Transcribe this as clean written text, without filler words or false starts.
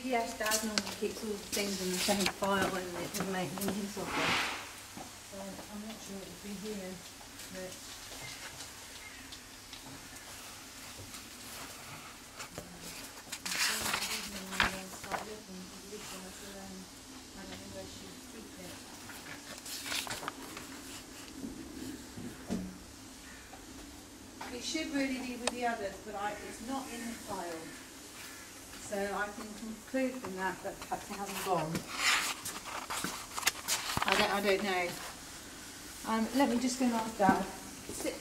GPS, Dad normally keeps all the things in the same file and it doesn't make any use of them. So I'm not sure it would be here. But it should really be with the others, but it's not in the file. So I can conclude from that perhaps it hasn't gone. I don't know. Let me just go and ask Dad.